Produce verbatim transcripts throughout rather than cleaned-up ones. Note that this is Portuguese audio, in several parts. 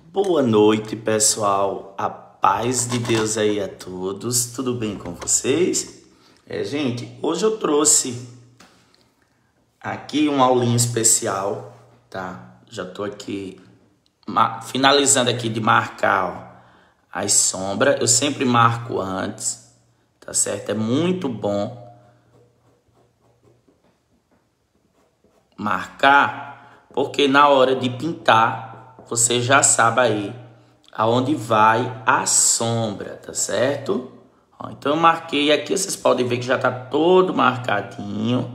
Boa noite, pessoal. A paz de Deus aí a todos. Tudo bem com vocês? É, gente, hoje eu trouxe aqui uma aulinha especial, tá? Já tô aqui finalizando aqui de marcar, ó, as sombras. Eu sempre marco antes, tá certo? É muito bom marcar, porque na hora de pintar você já sabe aí aonde vai a sombra, tá certo? Ó, então eu marquei aqui, vocês podem ver que já tá todo marcadinho.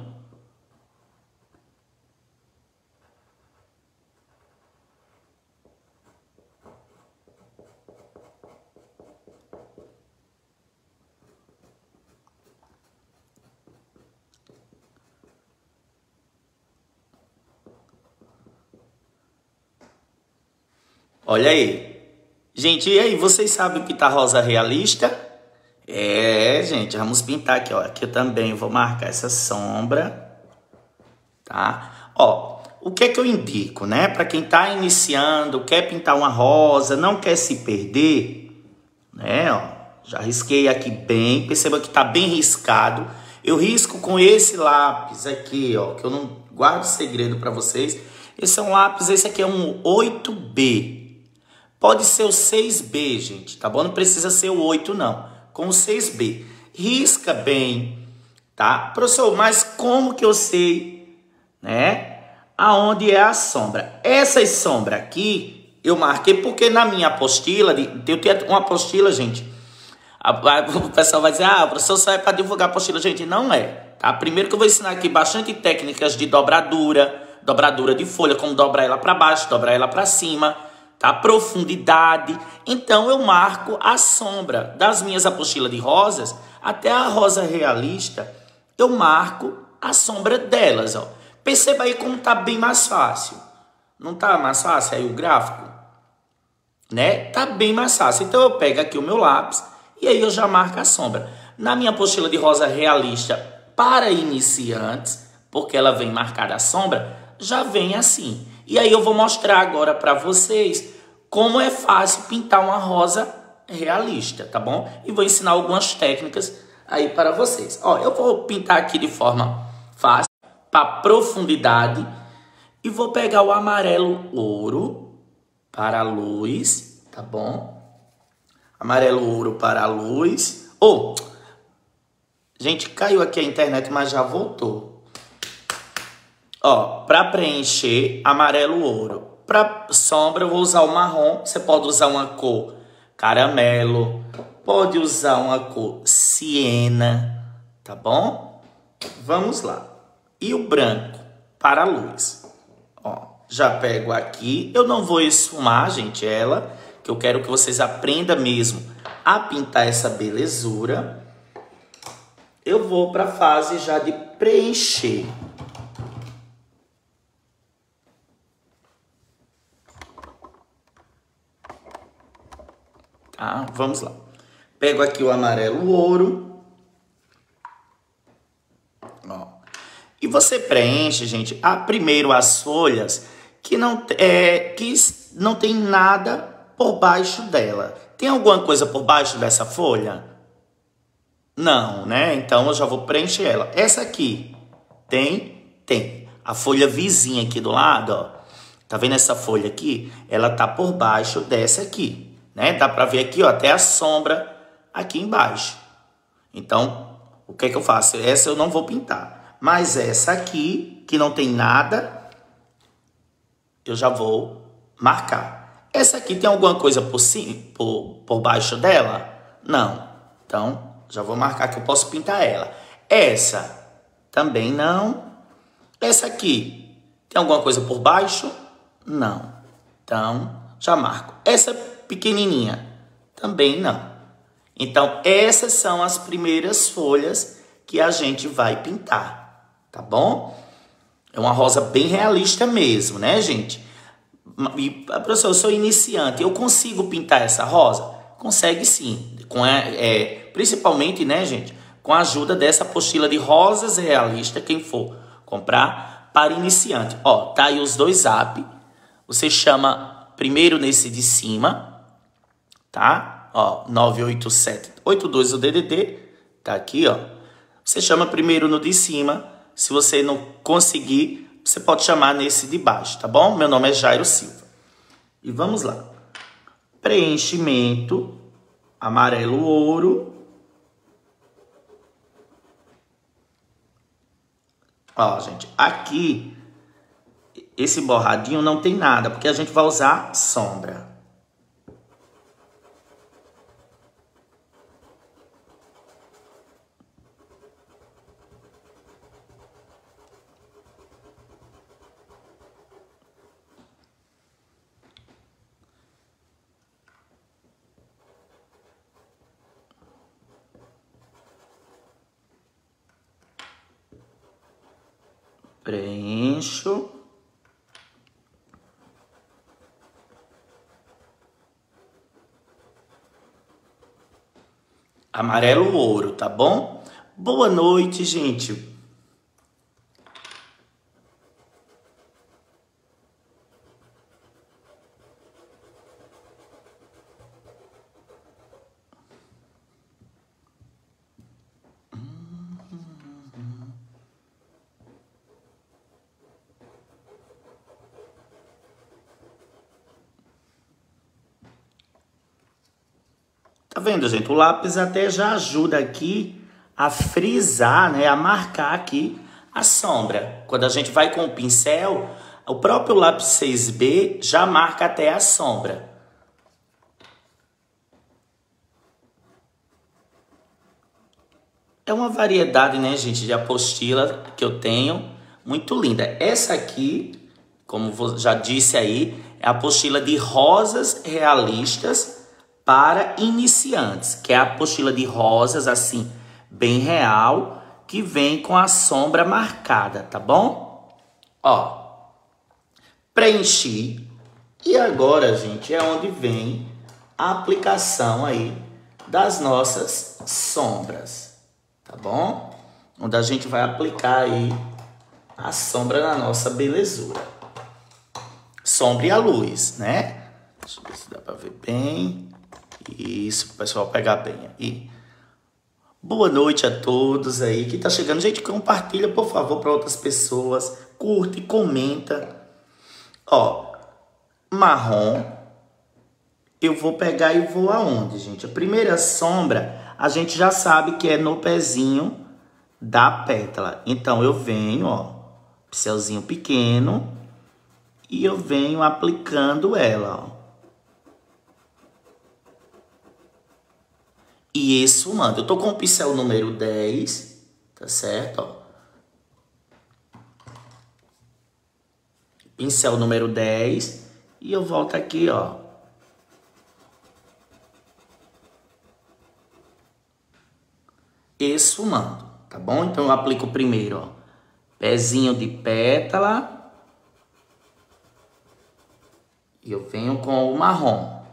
Olha aí. Gente, e aí, vocês sabem pintar rosa realista? É, gente, vamos pintar aqui, ó. Aqui eu também vou marcar essa sombra, tá? Ó, o que é que eu indico, né? Para quem tá iniciando, quer pintar uma rosa, não quer se perder, né? Ó, já risquei aqui bem, perceba que tá bem riscado. Eu risco com esse lápis aqui, ó, que eu não guardo segredo para vocês. Esse é um lápis, esse aqui é um oito B. Pode ser o seis B, gente, tá bom? Não precisa ser o oito, não. Com o seis B. Risca bem, tá? Professor, mas como que eu sei, né? Aonde é a sombra? Essa sombra aqui, eu marquei porque na minha apostila, eu tenho uma apostila, gente. O pessoal vai dizer, ah, o professor só é para divulgar a apostila. Gente, não é, tá? Primeiro que eu vou ensinar aqui bastante técnicas de dobradura, dobradura de folha, como dobrar ela para baixo, dobrar ela para cima, tá? Profundidade. Então eu marco a sombra das minhas apostilas de rosas até a rosa realista. Eu marco a sombra delas, ó. Perceba aí como tá bem mais fácil. Não tá mais fácil aí o gráfico, né? Tá bem mais fácil. Então eu pego aqui o meu lápis e aí eu já marco a sombra. Na minha apostila de rosa realista para iniciantes, porque ela vem marcada a sombra, já vem assim. E aí eu vou mostrar agora para vocês como é fácil pintar uma rosa realista, tá bom? E vou ensinar algumas técnicas aí para vocês. Ó, eu vou pintar aqui de forma fácil, para profundidade, e vou pegar o amarelo ouro para a luz, tá bom? Amarelo ouro para a luz. Oh, gente, caiu aqui a internet, mas já voltou. Ó, para preencher, amarelo ouro. Para sombra, eu vou usar o marrom. Você pode usar uma cor caramelo, pode usar uma cor siena, tá bom? Vamos lá. E o branco para a luz. Ó, já pego aqui. Eu não vou esfumar, gente, ela, que eu quero que vocês aprendam mesmo a pintar essa belezura. Eu vou para a fase já de preencher. Tá? Vamos lá. Pego aqui o amarelo ouro. Ó. E você preenche, gente, a, primeiro as folhas que não, é, que não tem nada por baixo dela. Tem alguma coisa por baixo dessa folha? Não, né? Então eu já vou preencher ela. Essa aqui tem? Tem. A folha vizinha aqui do lado, ó. Tá vendo essa folha aqui? Ela tá por baixo dessa aqui. Né? Dá para ver aqui, ó, até a sombra aqui embaixo. Então, o que é que eu faço? Essa eu não vou pintar. Mas essa aqui, que não tem nada, eu já vou marcar. Essa aqui tem alguma coisa por cima, por, por baixo dela? Não. Então, já vou marcar que eu posso pintar ela. Essa também não. Essa aqui tem alguma coisa por baixo? Não. Então, já marco. Essa pequenininha também não. Então essas são as primeiras folhas que a gente vai pintar, tá bom? É uma rosa bem realista mesmo, né, gente? E, professor, eu sou iniciante, eu consigo pintar essa rosa? Consegue sim, com a, é, principalmente, né, gente, com a ajuda dessa apostila de rosas realista, quem for comprar para iniciante. Ó, tá aí os dois apps. Você chama primeiro nesse de cima, tá? Ó, nove oito sete oito dois o D D D, tá aqui, ó. Você chama primeiro no de cima. Se você não conseguir, você pode chamar nesse de baixo, tá bom? Meu nome é Jairo Silva. E vamos lá. Preenchimento, amarelo ouro. Ó, gente, aqui, esse borradinho não tem nada, porque a gente vai usar sombra. Preencho. Amarelo ouro, tá bom? Boa noite, gente. Tá vendo, gente? O lápis até já ajuda aqui a frisar, né? A marcar aqui a sombra. Quando a gente vai com o pincel, o próprio lápis seis B já marca até a sombra. É uma variedade, né, gente, de apostila que eu tenho. Muito linda. Essa aqui, como já disse aí, é a apostila de rosas realistas para iniciantes, que é a apostila de rosas, assim, bem real, que vem com a sombra marcada, tá bom? Ó, preenchi. E agora, gente, é onde vem a aplicação aí das nossas sombras, tá bom? Onde a gente vai aplicar aí a sombra na nossa belezura. Sombra e a luz, né? Deixa eu ver se dá pra ver bem. Isso, o pessoal pegar bem aí. Boa noite a todos aí que tá chegando. Gente, compartilha, por favor, para outras pessoas. Curte, comenta. Ó, marrom. Eu vou pegar e vou aonde, gente? A primeira sombra, a gente já sabe que é no pezinho da pétala. Então, eu venho, ó, pincelzinho pequeno. E eu venho aplicando ela, ó. E esfumando. Eu tô com o pincel número dez, tá certo? Ó. Pincel número dez. E eu volto aqui, ó. Esfumando, tá bom? Então eu aplico primeiro, ó, pezinho de pétala. E eu venho com o marrom.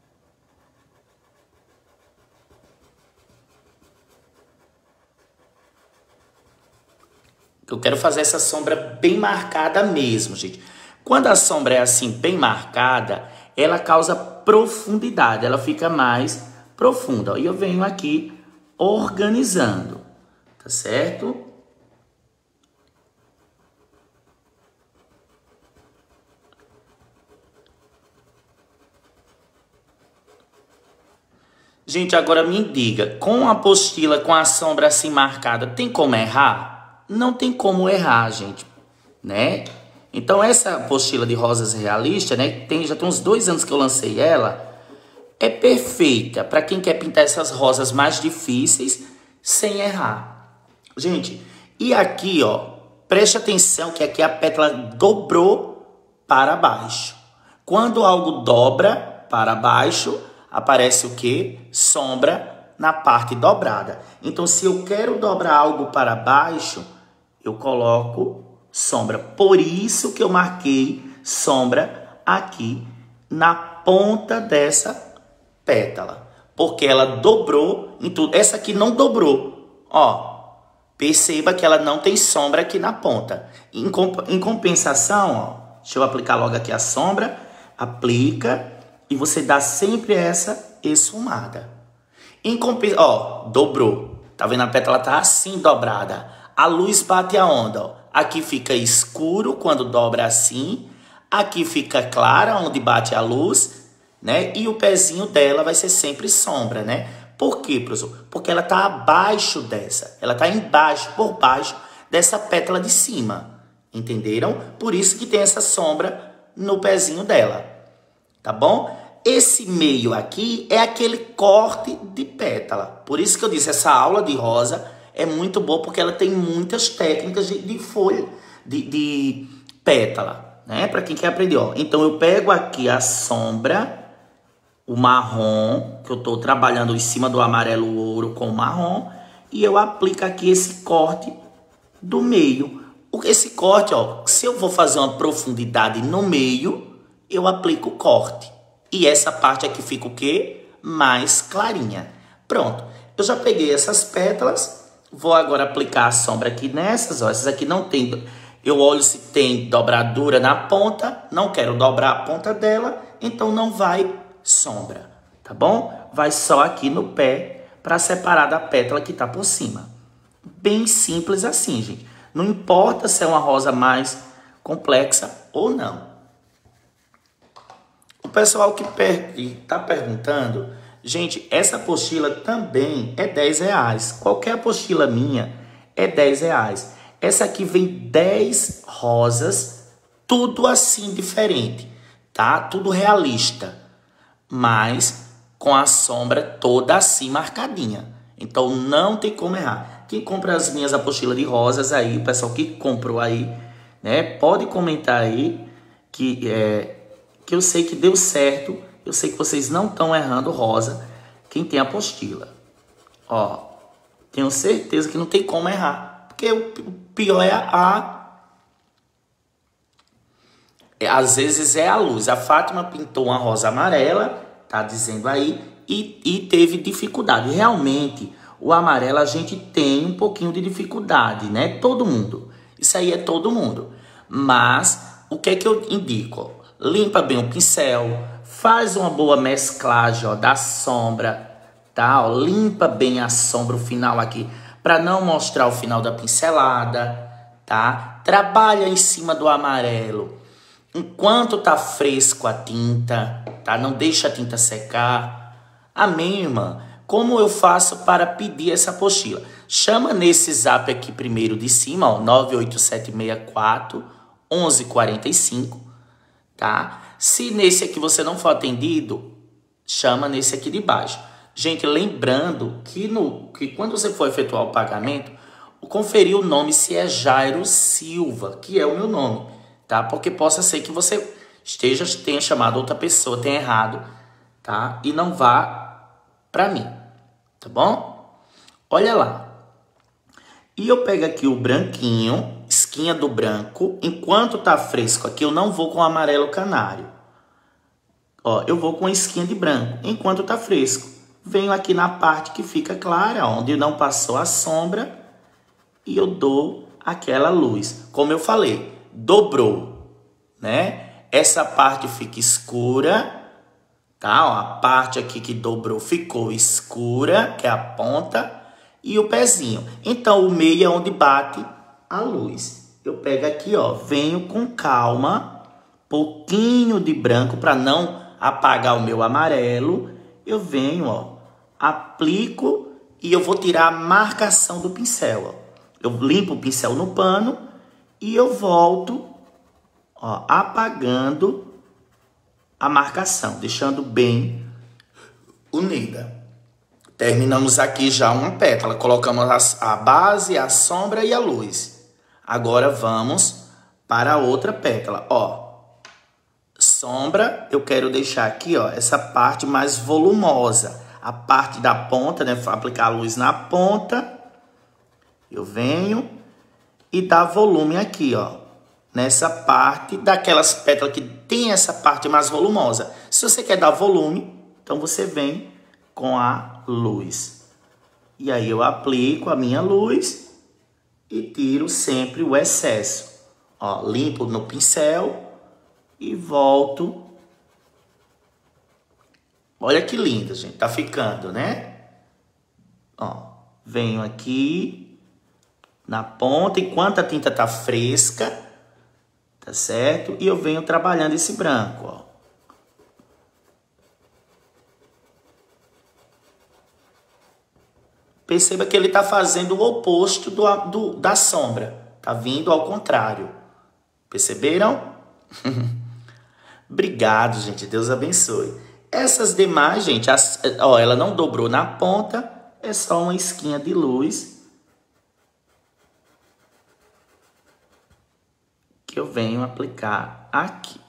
Eu quero fazer essa sombra bem marcada mesmo, gente. Quando a sombra é assim, bem marcada, ela causa profundidade. Ela fica mais profunda. E eu venho aqui organizando, tá certo? Gente, agora me diga, com a apostila, com a sombra assim marcada, tem como errar? Não tem como errar, gente, né? Então, essa apostila de rosas realistas, né? Tem, já tem uns dois anos que eu lancei ela. É perfeita para quem quer pintar essas rosas mais difíceis sem errar. Gente, e aqui, ó, preste atenção que aqui a pétala dobrou para baixo. Quando algo dobra para baixo, aparece o quê? Sombra na parte dobrada. Então, se eu quero dobrar algo para baixo, eu coloco sombra. Por isso que eu marquei sombra aqui na ponta dessa pétala. Porque ela dobrou em tudo. Essa aqui não dobrou. Ó, perceba que ela não tem sombra aqui na ponta. Em, comp em compensação, ó, deixa eu aplicar logo aqui a sombra. Aplica e você dá sempre essa esfumada. Em compensa... Ó, dobrou. Tá vendo? A pétala tá assim dobrada. A luz bate aonde, ó? Aqui fica escuro quando dobra assim. Aqui fica clara onde bate a luz, né? E o pezinho dela vai ser sempre sombra, né? Por quê, professor? Porque ela tá abaixo dessa. Ela tá embaixo, por baixo dessa pétala de cima. Entenderam? Por isso que tem essa sombra no pezinho dela. Tá bom? Esse meio aqui é aquele corte de pétala. Por isso que eu disse, essa aula de rosa é muito boa, porque ela tem muitas técnicas de, de folha, de, de pétala, né? Para quem quer aprender, ó. Então, eu pego aqui a sombra, o marrom, que eu tô trabalhando em cima do amarelo ouro com o marrom, e eu aplico aqui esse corte do meio. Esse corte, ó, se eu vou fazer uma profundidade no meio, eu aplico o corte. E essa parte aqui fica o quê? Mais clarinha. Pronto. Eu já peguei essas pétalas. Vou agora aplicar a sombra aqui nessas, ó. Essas aqui não tem... Eu olho se tem dobradura na ponta. Não quero dobrar a ponta dela. Então não vai sombra. Tá bom? Vai só aqui no pé para separar da pétala que tá por cima. Bem simples assim, gente. Não importa se é uma rosa mais complexa ou não. O pessoal que está perguntando, gente, essa apostila também é dez reais. Qualquer apostila minha é dez reais. Essa aqui vem dez rosas, tudo assim diferente, tá? Tudo realista, mas com a sombra toda assim marcadinha. Então não tem como errar. Quem compra as minhas apostilas de rosas aí, o pessoal que comprou aí, né? Pode comentar aí que, é, que eu sei que deu certo. Eu sei que vocês não estão errando rosa. Quem tem apostila. Ó, tenho certeza que não tem como errar. Porque o pior é a... É, às vezes é a luz. A Fátima pintou uma rosa amarela, tá dizendo aí, e, e teve dificuldade. Realmente... O amarelo a gente tem um pouquinho de dificuldade, né? Todo mundo. Isso aí é todo mundo. Mas, o que é que eu indico? Limpa bem o pincel. Faz uma boa mesclagem, ó, da sombra, tá? Ó, limpa bem a sombra, o final aqui, para não mostrar o final da pincelada, tá? Trabalha em cima do amarelo. Enquanto tá fresco a tinta, tá? Não deixa a tinta secar. Amém, irmã? Como eu faço para pedir essa apostila? Chama nesse zap aqui primeiro de cima, ó, nove oito sete seis quatro, um um quatro cinco, tá? Se nesse aqui você não for atendido, chama nesse aqui de baixo. Gente, lembrando que, no, que quando você for efetuar o pagamento, conferir o nome se é Jairo Silva, que é o meu nome, tá? Porque possa ser que você esteja, tenha chamado outra pessoa, tenha errado, tá? E não vá para mim, tá bom? Olha lá. E eu pego aqui o branquinho, esquinha do branco. Enquanto tá fresco aqui, eu não vou com o amarelo canário. Ó, eu vou com a esquinha de branco, enquanto tá fresco. Venho aqui na parte que fica clara, onde não passou a sombra, e eu dou aquela luz. Como eu falei, dobrou, né? Essa parte fica escura. Tá, ó, a parte aqui que dobrou ficou escura, que é a ponta, e o pezinho. Então, o meio é onde bate a luz. Eu pego aqui, ó, venho com calma, pouquinho de branco para não apagar o meu amarelo. Eu venho, ó, aplico e eu vou tirar a marcação do pincel, ó. Eu limpo o pincel no pano e eu volto, ó, apagando a marcação, deixando bem unida. Terminamos aqui já uma pétala. Colocamos a, a base, a sombra e a luz. Agora vamos para a outra pétala. Ó, sombra, eu quero deixar aqui, ó, essa parte mais volumosa. A parte da ponta, né? Aplicar a luz na ponta. Eu venho e dá volume aqui, ó. Nessa parte daquelas pétalas que tem essa parte mais volumosa. Se você quer dar volume, então você vem com a luz. E aí eu aplico a minha luz e tiro sempre o excesso. Ó, limpo no pincel e volto Olha que linda, gente. Tá ficando, né? Ó, venho aqui na ponta, enquanto a tinta tá fresca, tá certo? E eu venho trabalhando esse branco, ó. Perceba que ele tá fazendo o oposto do, do, da sombra. Tá vindo ao contrário. Perceberam? Obrigado, gente. Deus abençoe. Essas demais, gente, as, ó, ela não dobrou na ponta. É só uma esquinha de luz que eu venho aplicar aqui.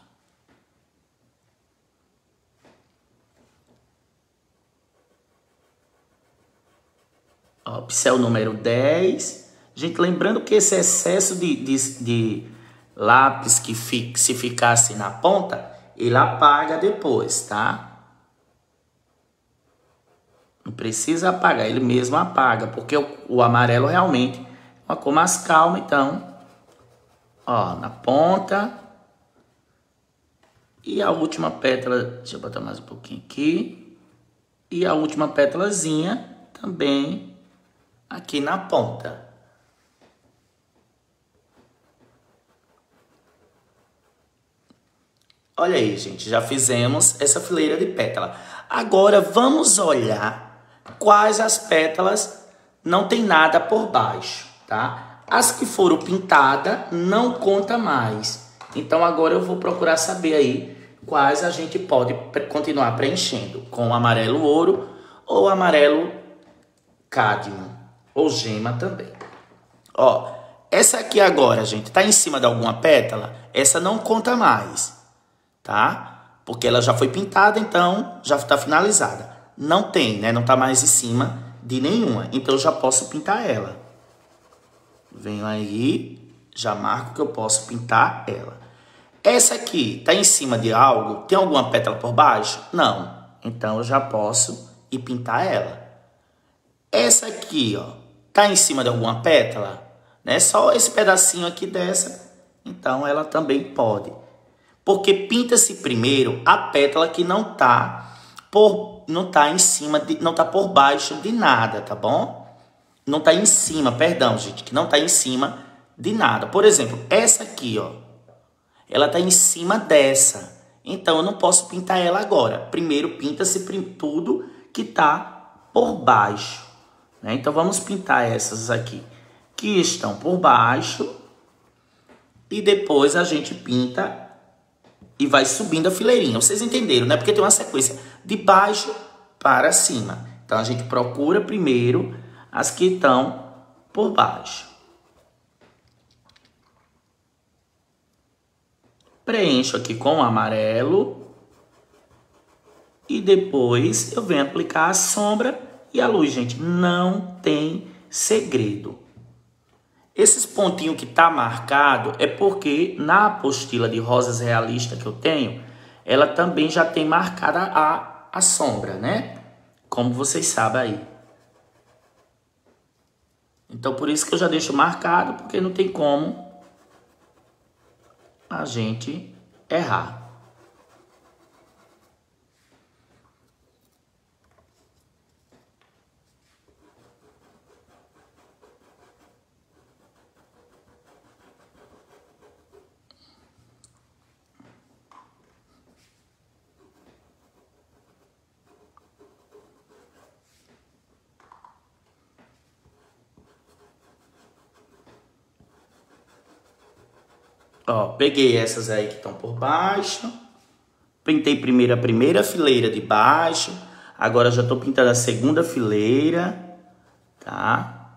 Ó, pincel número dez. Gente, lembrando que esse excesso de, de, de lápis que fica, se ficasse na ponta, ele apaga depois, tá? Não precisa apagar, ele mesmo apaga, porque o, o amarelo realmente é uma cor mais calma, então, ó, na ponta. E a última pétala, deixa eu botar mais um pouquinho aqui. E a última pétalazinha também aqui na ponta. Olha aí, gente, já fizemos essa fileira de pétala. Agora vamos olhar quais as pétalas não tem nada por baixo, tá? As que foram pintadas não conta mais. Então agora eu vou procurar saber aí quais a gente pode continuar preenchendo com amarelo ouro ou amarelo cádmio ou gema também. Ó, essa aqui agora, gente, tá em cima de alguma pétala, essa não conta mais. Tá? Porque ela já foi pintada, então já está finalizada. Não tem, né? Não tá mais em cima de nenhuma. Então eu já posso pintar ela. Venho aí, já marco que eu posso pintar ela. Essa aqui tá em cima de algo? Tem alguma pétala por baixo? Não. Então eu já posso ir pintar ela. Essa aqui, ó, tá em cima de alguma pétala? Né? Só esse pedacinho aqui dessa. Então ela também pode. Porque pinta-se primeiro a pétala que não tá por não tá em cima de, não tá por baixo de nada, tá bom? Não tá em cima, perdão, gente, que não tá em cima de nada. Por exemplo, essa aqui, ó, ela tá em cima dessa. Então eu não posso pintar ela agora. Primeiro pinta-se tudo que tá por baixo, né? Então vamos pintar essas aqui que estão por baixo e depois a gente pinta e vai subindo a fileirinha. Vocês entenderam, né? Porque tem uma sequência de baixo para cima. Então, a gente procura primeiro as que estão por baixo. Preencho aqui com o amarelo. E depois eu venho aplicar a sombra e a luz, gente. Não tem segredo. Esses pontinhos que tá marcado é porque na apostila de rosas realistas que eu tenho, ela também já tem marcada a, a sombra, né? Como vocês sabem aí. Então por isso que eu já deixo marcado, porque não tem como a gente errar. Ó, peguei essas aí que estão por baixo. Pintei primeiro a primeira fileira de baixo. Agora já tô pintando a segunda fileira, tá?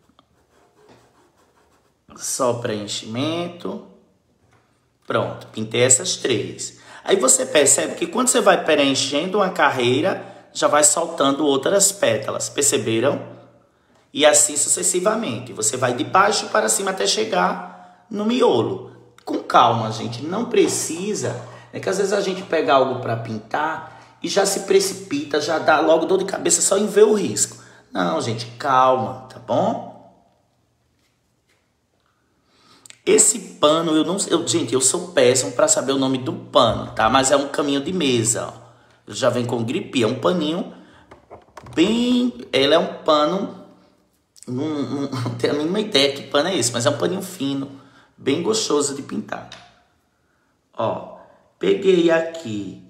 Só preenchimento. Pronto, pintei essas três. Aí você percebe que quando você vai preenchendo uma carreira, já vai soltando outras pétalas, perceberam? E assim sucessivamente. Você vai de baixo para cima até chegar no miolo. Com calma, gente, não precisa, é que às vezes a gente pega algo para pintar e já se precipita, já dá logo dor de cabeça só em ver o risco. Não, gente, calma, tá bom? Esse pano, eu não eu, gente, eu sou péssimo para saber o nome do pano, tá? Mas é um caminho de mesa, ó. Já vem com gripe, é um paninho bem... Ele é um pano... Não, não, não tenho a mínima ideia que pano é esse, mas é um paninho fino, bem gostoso de pintar. Ó, peguei aqui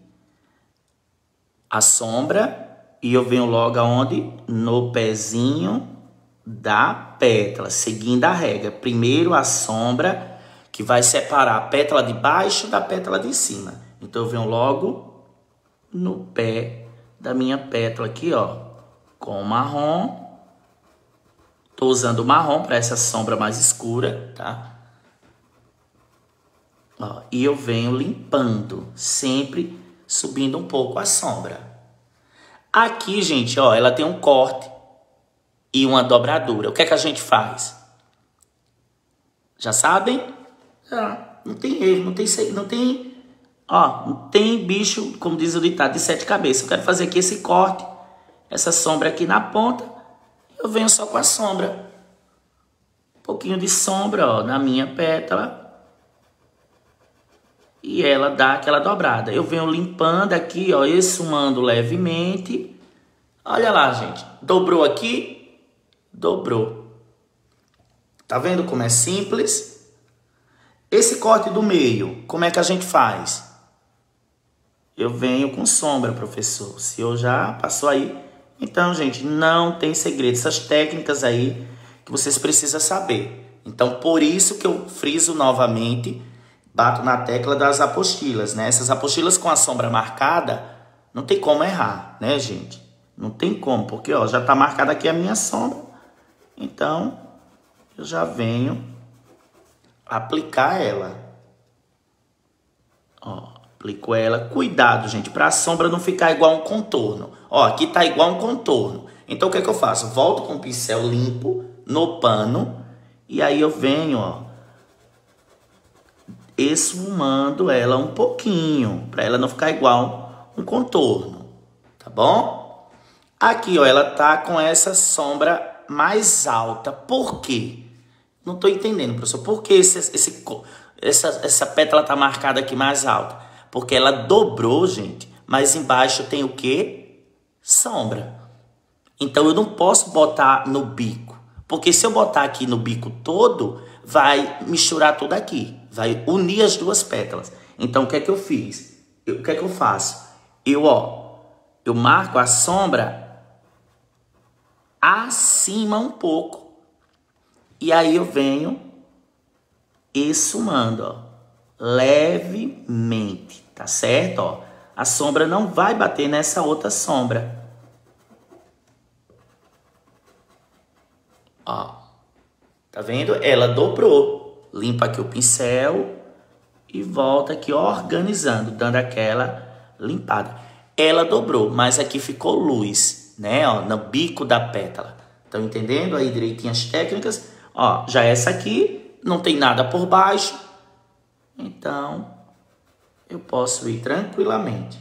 a sombra e eu venho logo aonde? No pezinho da pétala, seguindo a regra. Primeiro a sombra, que vai separar a pétala de baixo da pétala de cima. Então eu venho logo no pé da minha pétala aqui, ó, com o marrom. Tô usando o marrom para essa sombra mais escura, tá? Ó, e eu venho limpando, sempre subindo um pouco a sombra. Aqui, gente, ó, ela tem um corte e uma dobradura. O que é que a gente faz? Já sabem? Já. Não tem erro, não tem, não tem, ó, não tem bicho, como diz o ditado, de sete cabeças. Eu quero fazer aqui esse corte, essa sombra aqui na ponta. Eu venho só com a sombra. Um pouquinho de sombra, ó, na minha pétala. E ela dá aquela dobrada. Eu venho limpando aqui, ó, esfumando levemente. Olha lá, gente. Dobrou aqui, dobrou. Tá vendo como é simples? Esse corte do meio, como é que a gente faz? Eu venho com sombra, professor. Se eu já passou aí... Então, gente, não tem segredo. Essas técnicas aí que vocês precisam saber. Então, por isso que eu friso novamente, bato na tecla das apostilas, né? Essas apostilas com a sombra marcada, não tem como errar, né, gente? Não tem como, porque, ó, já tá marcada aqui a minha sombra. Então, eu já venho aplicar ela. Ó. Aplico ela. Cuidado, gente, para a sombra não ficar igual um contorno. Ó, aqui tá igual um contorno. Então, o que é que eu faço? Volto com o pincel limpo no pano. E aí eu venho, ó, esfumando ela um pouquinho. Para ela não ficar igual um contorno. Tá bom? Aqui, ó, ela tá com essa sombra mais alta. Por quê? Não tô entendendo, professor. Por que esse, esse, essa, essa pétala tá marcada aqui mais alta? Porque ela dobrou, gente, mas embaixo tem o quê? Sombra. Então eu não posso botar no bico. Porque se eu botar aqui no bico todo, vai misturar tudo aqui. Vai unir as duas pétalas. Então o que é que eu fiz? Eu, o que é que eu faço? Eu, ó, eu marco a sombra acima um pouco. E aí eu venho esfumando, ó. Levemente, tá certo? Ó, a sombra não vai bater nessa outra sombra. Ó, tá vendo? Ela dobrou. Limpa aqui o pincel e volta aqui organizando, dando aquela limpada. Ela dobrou, mas aqui ficou luz, né? Ó, no bico da pétala. Estão entendendo aí direitinho as técnicas? Ó, já essa aqui não tem nada por baixo. Então, eu posso ir tranquilamente.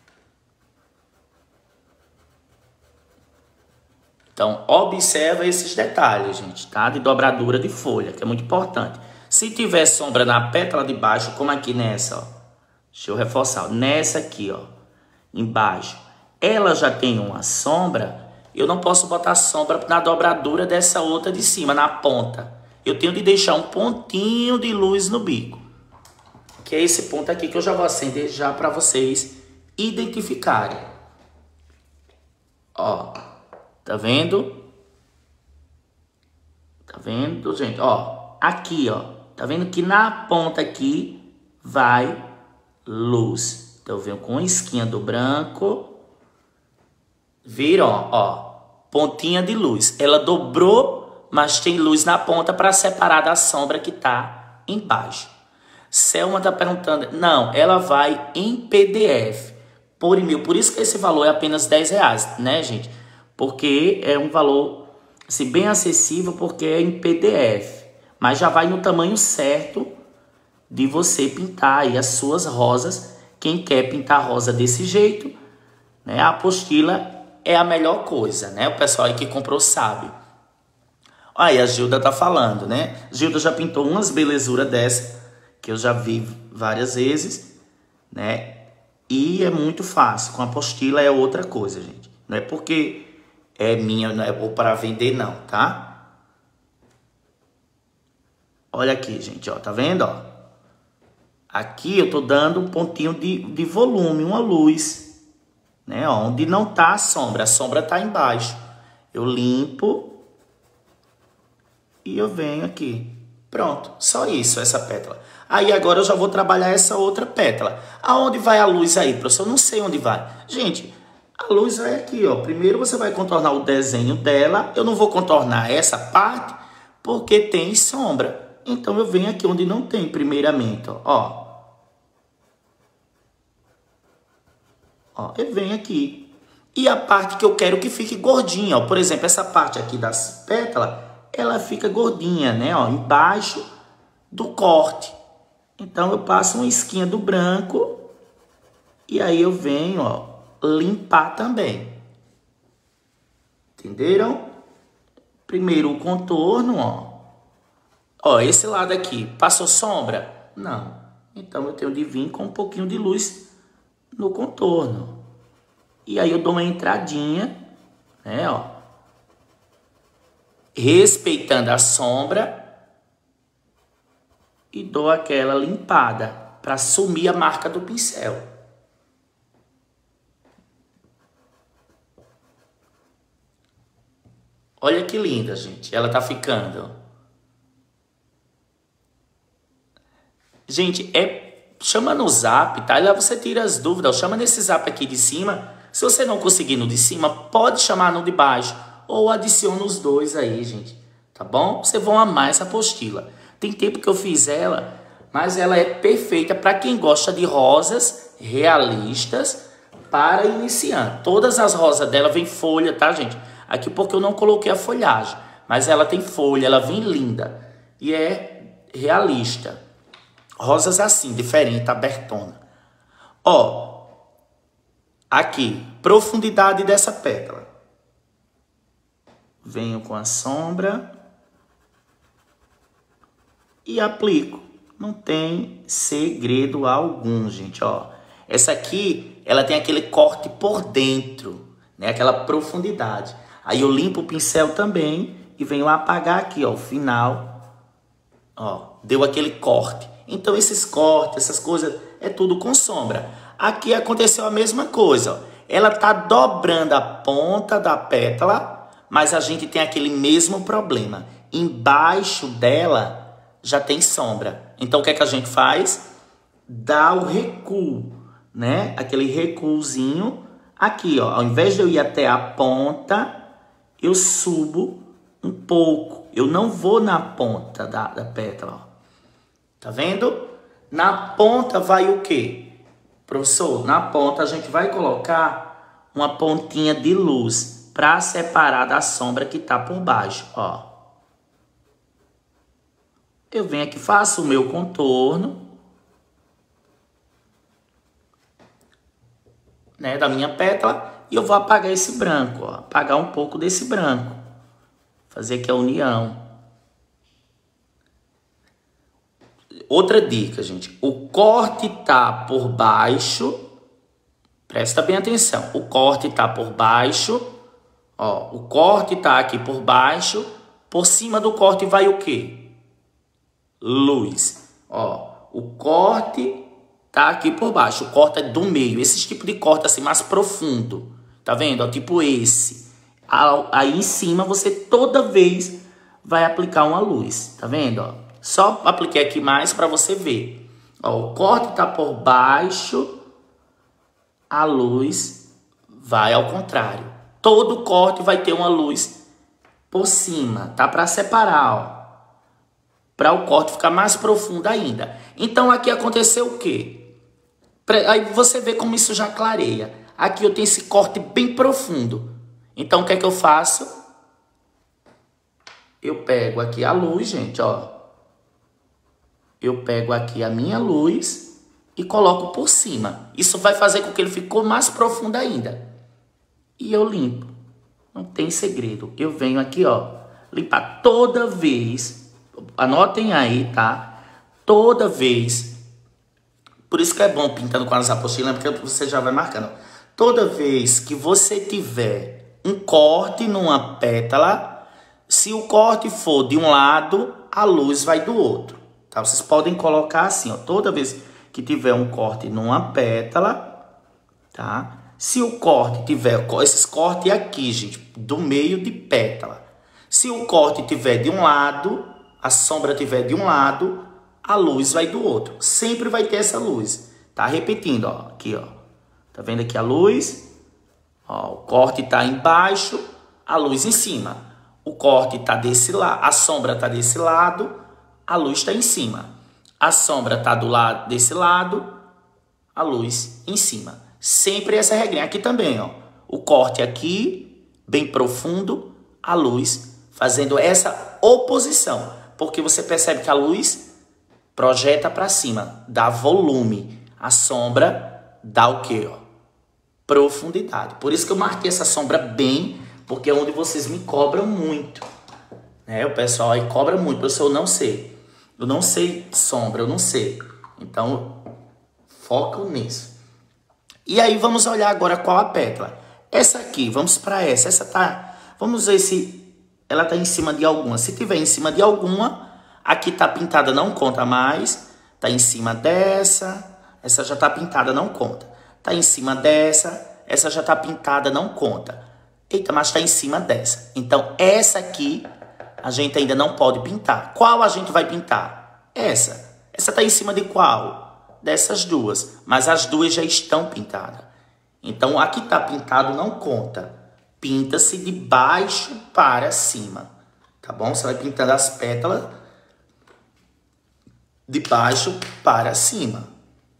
Então, observa esses detalhes, gente, tá? De dobradura de folha, que é muito importante. Se tiver sombra na pétala de baixo, como aqui nessa, ó. Deixa eu reforçar, ó. Nessa aqui, ó, embaixo, ela já tem uma sombra, eu não posso botar sombra na dobradura dessa outra de cima, na ponta. Eu tenho de deixar um pontinho de luz no bico. Que é esse ponto aqui que eu já vou acender já para vocês identificarem. Ó, tá vendo? Tá vendo, gente? Ó, aqui, ó. Tá vendo que na ponta aqui vai luz. Então eu venho com a esquinha do branco. Viram, ó, pontinha de luz. Ela dobrou, mas tem luz na ponta para separar da sombra que tá embaixo. Selma tá perguntando. Não, ela vai em P D F por e-mail. Por isso que esse valor é apenas dez reais, né, gente? Porque é um valor assim, bem acessível, porque é em P D F. Mas já vai no tamanho certo de você pintar aí as suas rosas. Quem quer pintar rosa desse jeito, né? A apostila é a melhor coisa, né? O pessoal aí que comprou sabe. Aí a Gilda tá falando, né? Gilda já pintou umas belezuras dessa, que eu já vi várias vezes, né? E é muito fácil. Com a apostila é outra coisa, gente. Não é porque é minha, não é ou para vender, não, tá? Olha aqui, gente, ó. Tá vendo, ó? Aqui eu tô dando um pontinho de, de volume, uma luz, né? Ó, onde não tá a sombra. A sombra tá embaixo. Eu limpo e eu venho aqui. Pronto, só isso, essa pétala. Aí agora eu já vou trabalhar essa outra pétala. Aonde vai a luz aí, professor? Eu não sei onde vai. Gente, a luz vai aqui, ó. Primeiro você vai contornar o desenho dela. Eu não vou contornar essa parte porque tem sombra. Então eu venho aqui onde não tem, primeiramente, ó. Ó, eu venho aqui. E a parte que eu quero que fique gordinha, ó. Por exemplo, essa parte aqui das pétalas, ela fica gordinha, né? Ó, embaixo do corte. Então eu passo uma esquinha do branco e aí eu venho, ó, limpar também. Entenderam? Primeiro o contorno, ó. Ó, esse lado aqui, passou sombra? Não. Então eu tenho de vir com um pouquinho de luz no contorno. E aí eu dou uma entradinha, né, ó. Respeitando a sombra. E dou aquela limpada para sumir a marca do pincel. Olha que linda, gente. Ela tá ficando. Gente, é... chama no zap, tá? E lá você tira as dúvidas. Chama nesse zap aqui de cima. Se você não conseguir no de cima, pode chamar no de baixo. Ou adiciona os dois aí, gente. Tá bom? Vocês vão amar essa apostila. Tem tempo que eu fiz ela, mas ela é perfeita para quem gosta de rosas realistas para iniciante. Todas as rosas dela vem folha, tá, gente? Aqui porque eu não coloquei a folhagem, mas ela tem folha, ela vem linda e é realista. Rosas assim, diferente, abertona. Ó, aqui, profundidade dessa pétala. Venho com a sombra e aplico. Não tem segredo algum, gente, ó. Essa aqui, ela tem aquele corte por dentro, né? Aquela profundidade. Aí eu limpo o pincel também e venho apagar aqui, ó, o final. Ó, deu aquele corte. Então esses cortes, essas coisas, é tudo com sombra. Aqui aconteceu a mesma coisa, ó. Ela tá dobrando a ponta da pétala, mas a gente tem aquele mesmo problema. Embaixo dela já tem sombra. Então o que é que a gente faz? Dá o recuo, né? Aquele recuozinho aqui, ó. Ao invés de eu ir até a ponta, eu subo um pouco. Eu não vou na ponta da, da pétala, ó. Tá vendo? Na ponta vai o quê? Professor, na ponta a gente vai colocar uma pontinha de luz para separar da sombra que tá por baixo, ó. Eu venho aqui, faço o meu contorno, né, da minha pétala, e eu vou apagar esse branco, ó, apagar um pouco desse branco, fazer aqui a união. Outra dica, gente, o corte tá por baixo, presta bem atenção, o corte tá por baixo, ó, o corte tá aqui por baixo, por cima do corte vai o quê? Luz, ó, o corte tá aqui por baixo, o corte é do meio, esse tipo de corte assim mais profundo, tá vendo? Ó, tipo esse, aí em cima você toda vez vai aplicar uma luz, tá vendo? Ó, só apliquei aqui mais para você ver, ó, o corte tá por baixo, a luz vai ao contrário, todo corte vai ter uma luz por cima, tá? Para separar, ó, para o corte ficar mais profundo ainda. Então aqui aconteceu o quê? Aí você vê como isso já clareia. Aqui eu tenho esse corte bem profundo. Então o que é que eu faço? Eu pego aqui a luz, gente, ó. Eu pego aqui a minha luz e coloco por cima. Isso vai fazer com que ele fique mais profundo ainda. E eu limpo. Não tem segredo. Eu venho aqui, ó, limpar toda vez. Anotem aí, tá? Toda vez Por isso que é bom pintando com as apostilas, porque você já vai marcando. Toda vez que você tiver um corte numa pétala, se o corte for de um lado, a luz vai do outro. Tá? Vocês podem colocar assim, ó, toda vez que tiver um corte numa pétala, tá? Se o corte tiver, esses cortes aqui, gente, do meio de pétala. Se o corte tiver de um lado, a sombra tiver de um lado, a luz vai do outro. Sempre vai ter essa luz. Tá repetindo, ó, aqui, ó. Tá vendo aqui a luz? Ó, o corte tá embaixo, a luz em cima. O corte tá desse lado, a sombra tá desse lado, a luz tá em cima. A sombra tá do lado desse lado, a luz em cima. Sempre essa regrinha. Aqui também, ó. O corte aqui, bem profundo, a luz fazendo essa oposição. Porque você percebe que a luz projeta para cima, dá volume. A sombra dá o quê, ó? Profundidade. Por isso que eu marquei essa sombra bem, porque é onde vocês me cobram muito. Né? O pessoal aí cobra muito, professor, eu não sei. Eu não sei sombra, eu não sei. Então, foco nisso. E aí, vamos olhar agora qual a pétala. Essa aqui, vamos para essa. Essa tá... Vamos ver se ela tá em cima de alguma. Se tiver em cima de alguma, aqui tá pintada, não conta mais. Tá em cima dessa. Essa já tá pintada, não conta. Tá em cima dessa. Essa já tá pintada, não conta. Eita, mas tá em cima dessa. Então, essa aqui, a gente ainda não pode pintar. Qual a gente vai pintar? Essa. Essa tá em cima de qual? Dessas duas, mas as duas já estão pintadas. Então, aqui tá pintado, não conta. Pinta-se de baixo para cima, tá bom? Você vai pintando as pétalas de baixo para cima.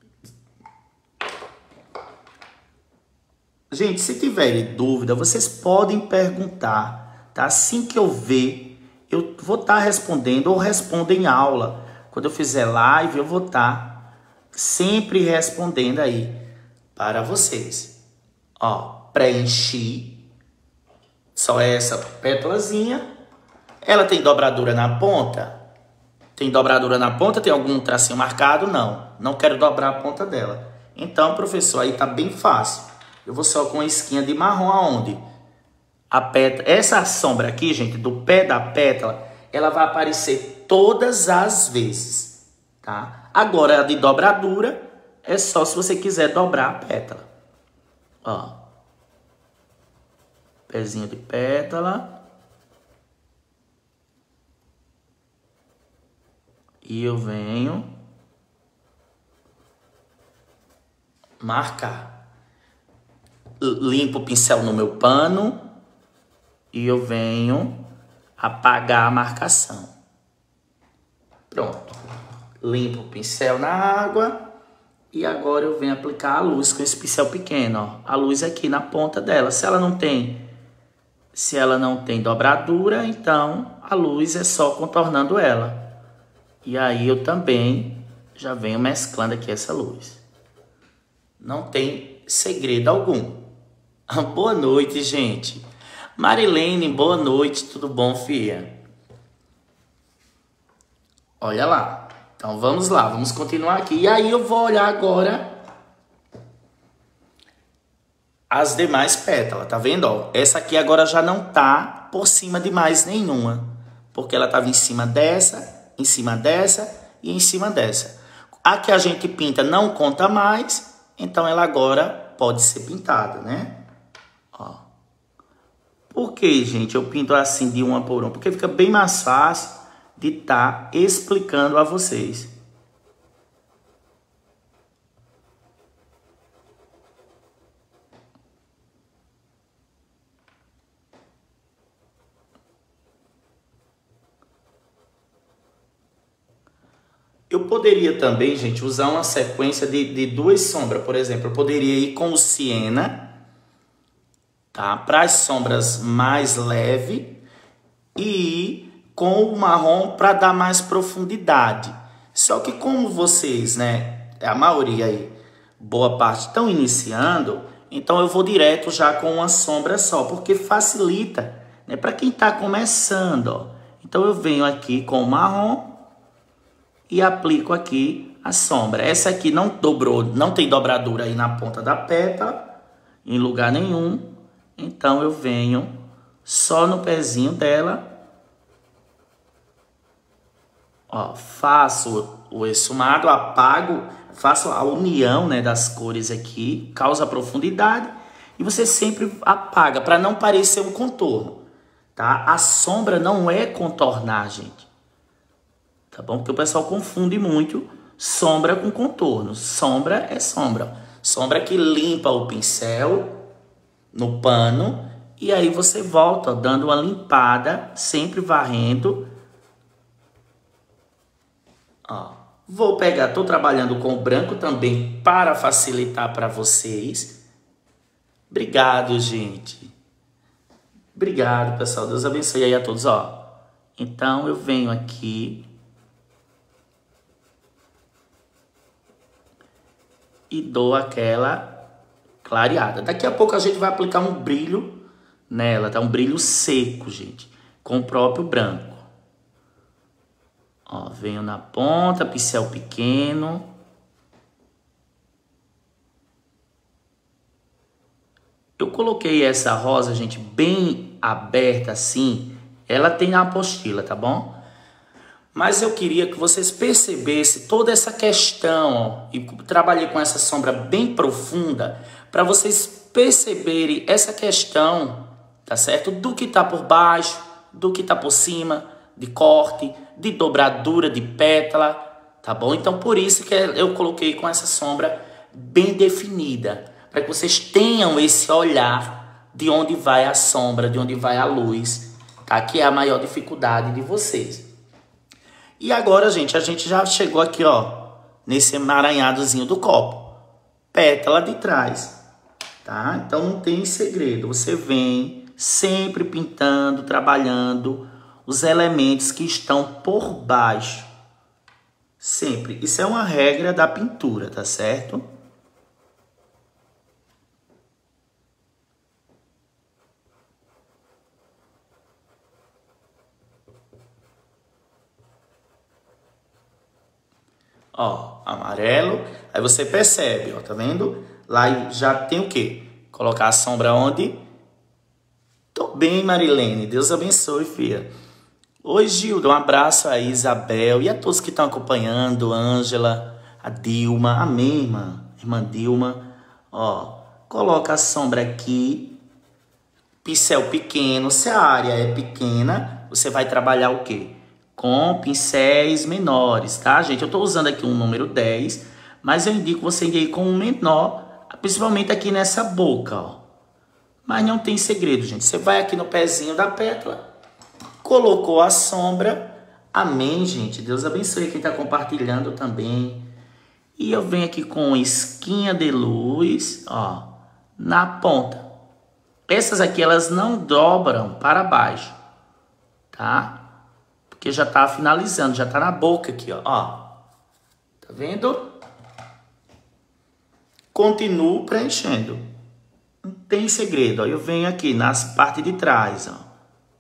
Gente, se tiverem dúvida, vocês podem perguntar, tá? Assim que eu ver, eu vou estar respondendo ou respondo em aula. Quando eu fizer live, eu vou estar sempre respondendo aí para vocês. Ó, preenchi. Só essa pétalazinha. Ela tem dobradura na ponta? Tem dobradura na ponta? Tem algum tracinho marcado? Não. Não quero dobrar a ponta dela. Então, professor, aí tá bem fácil. Eu vou só com a esquinha de marrom aonde? A pétala, essa sombra aqui, gente, do pé da pétala, ela vai aparecer todas as vezes, tá? Agora, a de dobradura é só se você quiser dobrar a pétala. Ó. Pezinho de pétala. E eu venho marcar. Limpo o pincel no meu pano. E eu venho apagar a marcação. Pronto. Limpo o pincel na água. E agora eu venho aplicar a luz com esse pincel pequeno, ó. A luz aqui na ponta dela. Se ela não tem, se ela não tem dobradura, então a luz é só contornando ela. E aí eu também já venho mesclando aqui essa luz. Não tem segredo algum. Boa noite, gente. Marilene, boa noite. Tudo bom, filha? Olha lá. Então, vamos lá, vamos continuar aqui. E aí, eu vou olhar agora as demais pétalas, tá vendo? Ó, essa aqui agora já não tá por cima de mais nenhuma. Porque ela tava em cima dessa, em cima dessa e em cima dessa. A que a gente pinta não conta mais, então ela agora pode ser pintada, né? Ó. Por que, gente, eu pinto assim de uma por uma? Porque fica bem mais fácil de estar tá explicando a vocês. Eu poderia também, gente, usar uma sequência de, de duas sombras. Por exemplo, eu poderia ir com o siena, tá? Para as sombras mais leves e ir com o marrom para dar mais profundidade. Só que como vocês, né, a maioria aí, boa parte, estão iniciando, então eu vou direto já com uma sombra só, porque facilita, né, para quem está começando, ó. Então eu venho aqui com o marrom e aplico aqui a sombra. Essa aqui não dobrou, não tem dobradura aí na ponta da pétala, em lugar nenhum. Então eu venho só no pezinho dela. Ó, faço o esfumado, apago, faço a união, né, das cores aqui, causa profundidade. E você sempre apaga para não parecer um contorno, tá? A sombra não é contornar, gente. Tá bom? Porque o pessoal confunde muito sombra com contorno. Sombra é sombra. Sombra que limpa o pincel no pano e aí você volta, ó, dando uma limpada, sempre varrendo. Ó, vou pegar, tô trabalhando com o branco também para facilitar para vocês. Obrigado, gente. Obrigado, pessoal. Deus abençoe aí a todos, ó. Então eu venho aqui e dou aquela clareada. Daqui a pouco a gente vai aplicar um brilho nela, tá? Um brilho seco, gente, com o próprio branco. Ó, venho na ponta, pincel pequeno. Eu coloquei essa rosa, gente, bem aberta assim. Ela tem a apostila, tá bom? Mas eu queria que vocês percebessem toda essa questão, ó, e trabalhei com essa sombra bem profunda para vocês perceberem essa questão, tá certo? Do que tá por baixo, do que tá por cima, de corte, de dobradura de pétala, tá bom? Então por isso que eu coloquei com essa sombra bem definida, para que vocês tenham esse olhar de onde vai a sombra, de onde vai a luz, tá? Que é a maior dificuldade de vocês. E agora, gente, a gente já chegou aqui, ó, nesse emaranhadozinho do copo. Pétala de trás, tá? Então não tem segredo. Você vem sempre pintando, trabalhando os elementos que estão por baixo. Sempre. Isso é uma regra da pintura, tá certo? Ó, amarelo. Aí você percebe, ó, tá vendo? Lá já tem o quê? Colocar a sombra onde? Tô bem, Marilene. Deus abençoe, filha. Oi, Gilda. Um abraço aí, Isabel. E a todos que estão acompanhando. Ângela, a Dilma. Amém, irmã. Irmã Dilma. Ó, coloca a sombra aqui. Pincel pequeno. Se a área é pequena, você vai trabalhar o quê? Com pincéis menores, tá, gente? Eu tô usando aqui um número dez, mas eu indico você ir com um menor, principalmente aqui nessa boca, ó. Mas não tem segredo, gente. Você vai aqui no pezinho da pétala, colocou a sombra. Amém, gente. Deus abençoe quem tá compartilhando também. E eu venho aqui com esquinha de luz, ó, na ponta. Essas aqui, elas não dobram para baixo, tá? Porque já tá finalizando, já tá na boca aqui, ó. ó. Tá vendo? Continuo preenchendo. Não tem segredo, ó. Eu venho aqui nas partes de trás, ó.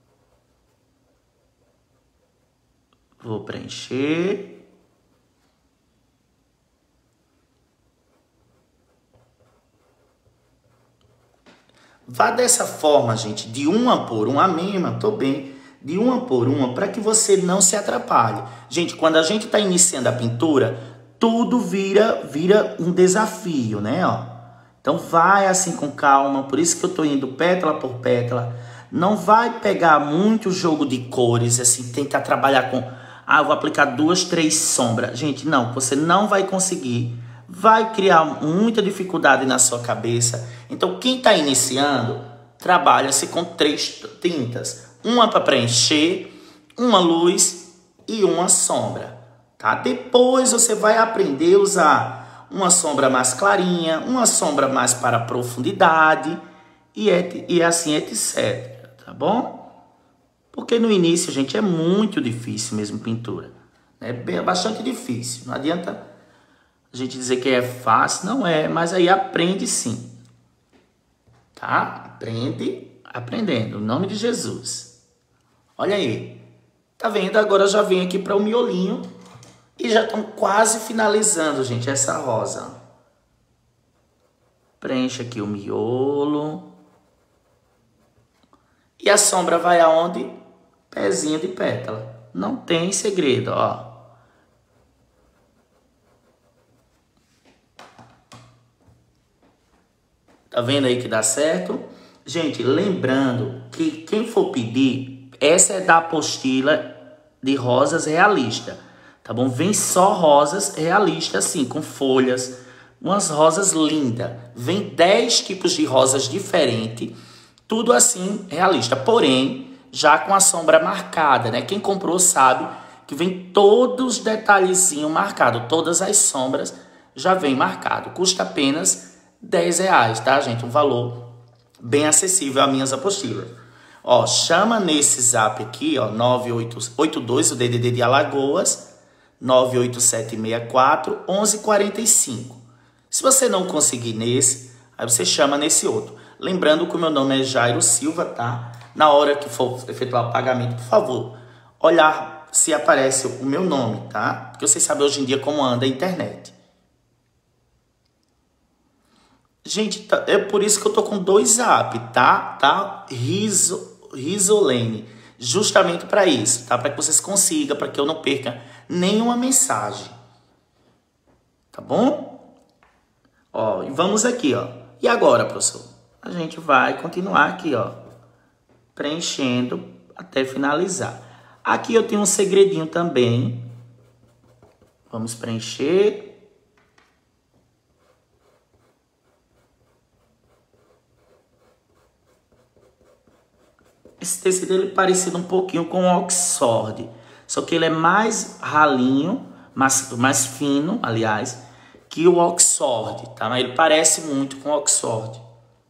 Vou preencher. Vá dessa forma, gente, de uma por uma mesma, tô bem. De uma por uma, para que você não se atrapalhe. Gente, quando a gente está iniciando a pintura, tudo vira, vira um desafio, né? Ó. Então vai assim com calma, por isso que eu estou indo pétala por pétala. Não vai pegar muito jogo de cores, assim, tentar trabalhar com... Ah, eu vou aplicar duas, três sombras. Gente, não, você não vai conseguir. Vai criar muita dificuldade na sua cabeça. Então, quem está iniciando, trabalha-se com três tintas. Uma para preencher, uma luz e uma sombra, tá? Depois você vai aprender a usar uma sombra mais clarinha, uma sombra mais para profundidade e, et, e assim etcétera, tá bom? Porque no início, gente, é muito difícil mesmo pintura. É bastante difícil. Não adianta a gente dizer que é fácil, não é, mas aí aprende sim, tá? Aprende aprendendo, em nome de Jesus. Olha aí, tá vendo? Agora eu já venho aqui para o miolinho E já estão quase finalizando, gente, essa rosa. Preenche aqui o miolo. E a sombra vai aonde? Pezinho de pétala. Não tem segredo, ó. Tá vendo aí que dá certo? Gente, lembrando que quem for pedir, essa é da apostila de rosas realista, tá bom? Vem só rosas realistas assim, com folhas, umas rosas lindas. Vem dez tipos de rosas diferentes, tudo assim realista, porém já com a sombra marcada, né? Quem comprou sabe que vem todos os detalhezinhos marcados, todas as sombras já vem marcado. Custa apenas dez reais, tá, gente? Um valor bem acessível às minhas apostilas. Ó, chama nesse zap aqui, ó, nove oito oito dois, o D D D de Alagoas, nove oito sete seis quatro, um um quatro cinco. Se você não conseguir nesse, aí você chama nesse outro. Lembrando que o meu nome é Jairo Silva, tá? Na hora que for efetuar o pagamento, por favor, olhar se aparece o meu nome, tá? Porque vocês sabem hoje em dia como anda a internet. Gente, é por isso que eu tô com dois zap, tá? Tá? Riso, Risolene. Justamente para isso, tá? Para que vocês consigam, para que eu não perca nenhuma mensagem. Tá bom? Ó, e vamos aqui, ó. E agora, professor? A gente vai continuar aqui, ó. Preenchendo até finalizar. Aqui eu tenho um segredinho também. Vamos preencher. Esse tecido ele é parecido um pouquinho com o Oxford, só que ele é mais ralinho, mais, mais fino, aliás, que o Oxford, tá? Mas ele parece muito com o Oxford.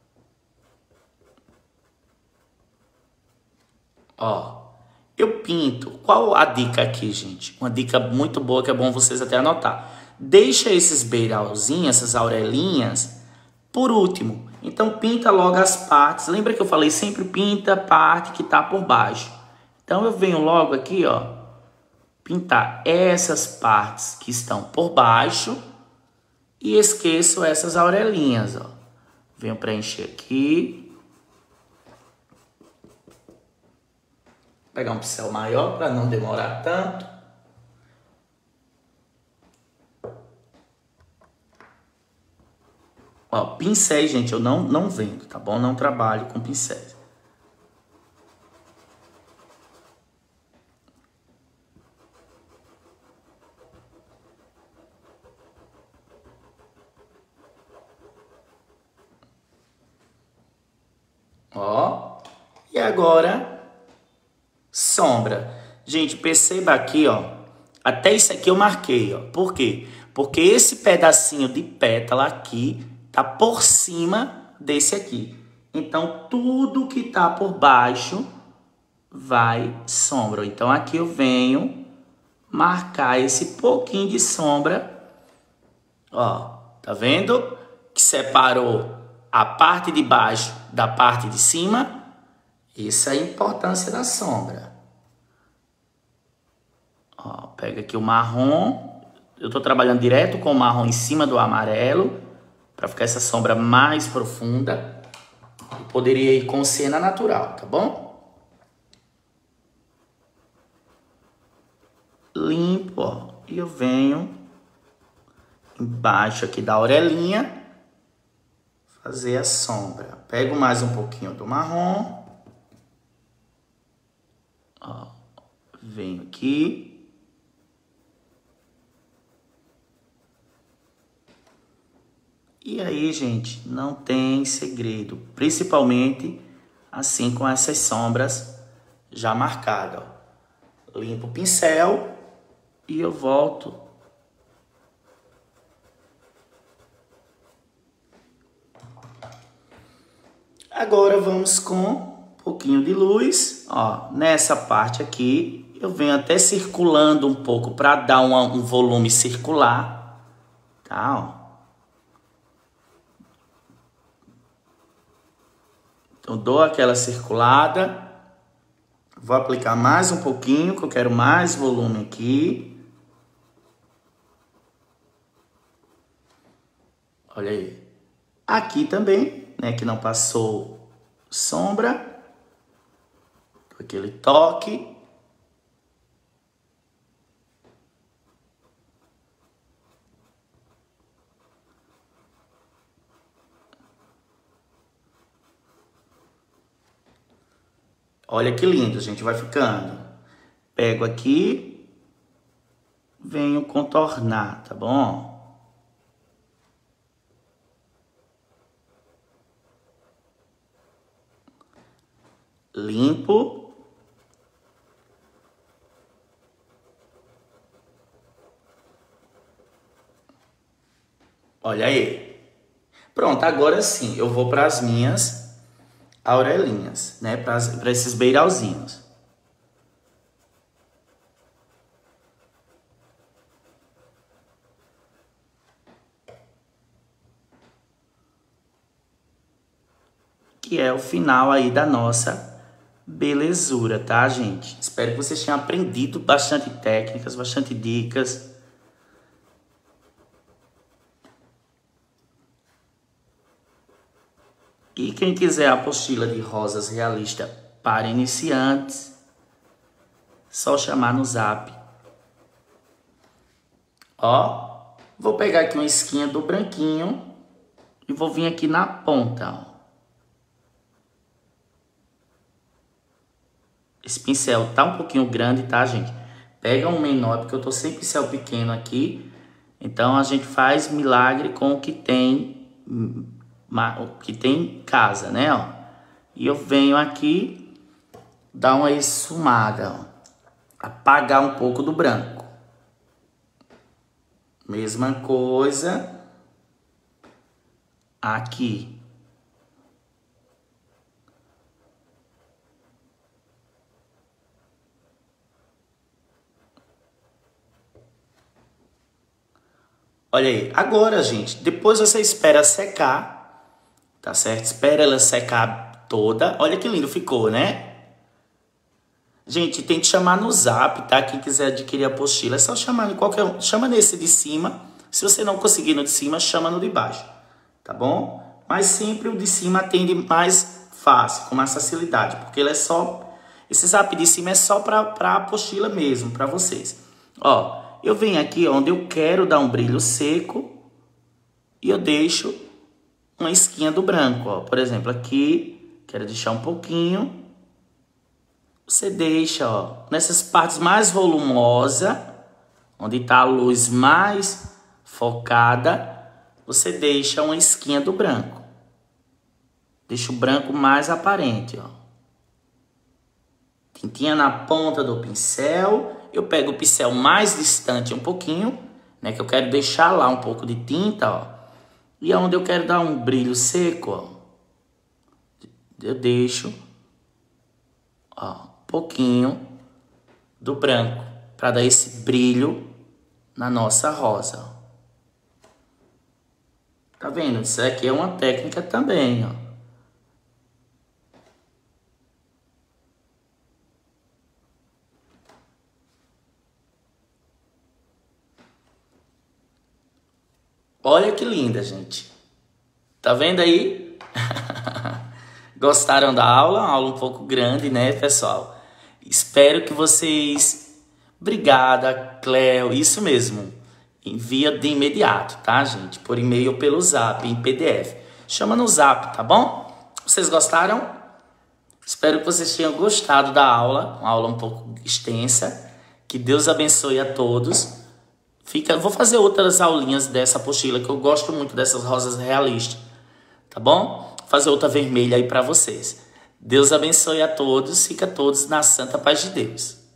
Ó, eu pinto. Qual a dica aqui, gente? Uma dica muito boa que é bom vocês até anotar. Deixa esses beiralzinhos, essas aurelinhas, por último. Então, pinta logo as partes. Lembra que eu falei sempre pinta a parte que tá por baixo. Então, eu venho logo aqui, ó, pintar essas partes que estão por baixo e esqueço essas aurelinhas, ó. Venho preencher aqui. Vou pegar um pincel maior para não demorar tanto. Ó, pincéis, gente, eu não, não vendo, tá bom? Não trabalho com pincéis. Ó, e agora, sombra. Gente, perceba aqui, ó, até isso aqui eu marquei, ó. Por quê? Porque esse pedacinho de pétala aqui tá por cima desse aqui. Então, tudo que tá por baixo vai sombra. Então, aqui eu venho marcar esse pouquinho de sombra. Ó, tá vendo? Que separou a parte de baixo da parte de cima. Essa é a importância da sombra. Ó, pega aqui o marrom. Eu tô trabalhando direto com o marrom em cima do amarelo, para ficar essa sombra mais profunda. Eu poderia ir com cena natural, tá bom? Limpo, ó. E eu venho embaixo aqui da orelhinha fazer a sombra. Pego mais um pouquinho do marrom. Ó. Venho aqui. E aí, gente, não tem segredo. Principalmente assim com essas sombras já marcadas. Ó. Limpo o pincel e eu volto. Agora vamos com um pouquinho de luz. Ó, nessa parte aqui eu venho até circulando um pouco para dar uma, um volume circular. Tá, ó. Então, dou aquela circulada. Vou aplicar mais um pouquinho, que eu quero mais volume aqui. Olha aí. Aqui também, né, que não passou sombra. Aquele toque. Olha que lindo, gente, vai ficando. Pego aqui, venho contornar, tá bom? Limpo. Olha aí. Pronto, agora sim, eu vou para as minhas aurelinhas, né? Para esses beiralzinhos. Que é o final aí da nossa belezura, tá, gente? Espero que vocês tenham aprendido bastante técnicas, bastante dicas. E quem quiser a apostila de rosas realista para iniciantes, só chamar no zap. Ó, vou pegar aqui uma esquinha do branquinho e vou vir aqui na ponta, ó. Esse pincel tá um pouquinho grande, tá, gente? Pega um menor, porque eu tô sem pincel pequeno aqui. Então, a gente faz milagre com o que tem, o que tem em casa, né, ó. E eu venho aqui, dar uma esfumada, ó. Apagar um pouco do branco. Mesma coisa aqui. Olha aí, agora, gente, depois você espera secar, tá certo? Espera ela secar toda. Olha que lindo ficou, né? Gente, tem que chamar no zap, tá? Quem quiser adquirir a apostila, é só chamar em qualquer um. Chama nesse de cima. Se você não conseguir no de cima, chama no de baixo, tá bom? Mas sempre o de cima atende mais fácil, com mais facilidade, porque ele é só... Esse zap de cima é só pra, pra apostila mesmo, pra vocês. Ó... Eu venho aqui onde eu quero dar um brilho seco e eu deixo uma esquinha do branco, ó. Por exemplo, aqui, quero deixar um pouquinho. Você deixa, ó, nessas partes mais volumosas, onde está a luz mais focada, você deixa uma esquinha do branco. Deixa o branco mais aparente, ó. Tintinha na ponta do pincel. Eu pego o pincel mais distante um pouquinho, né? Que eu quero deixar lá um pouco de tinta, ó. E onde eu quero dar um brilho seco, ó. Eu deixo, ó, um pouquinho do branco. Para dar esse brilho na nossa rosa, ó. Tá vendo? Isso aqui é uma técnica também, ó. Olha que linda, gente. Tá vendo aí? Gostaram da aula? Uma aula um pouco grande, né, pessoal? Espero que vocês... Obrigada, Cleo. Isso mesmo. Envia de imediato, tá, gente? Por e-mail ou pelo zap, em P D F. Chama no zap, tá bom? Vocês gostaram? Espero que vocês tenham gostado da aula. Uma aula um pouco extensa. Que Deus abençoe a todos. Fica, vou fazer outras aulinhas dessa apostila, que eu gosto muito dessas rosas realistas, tá bom? Vou fazer outra vermelha aí para vocês. Deus abençoe a todos, fica todos na santa paz de Deus.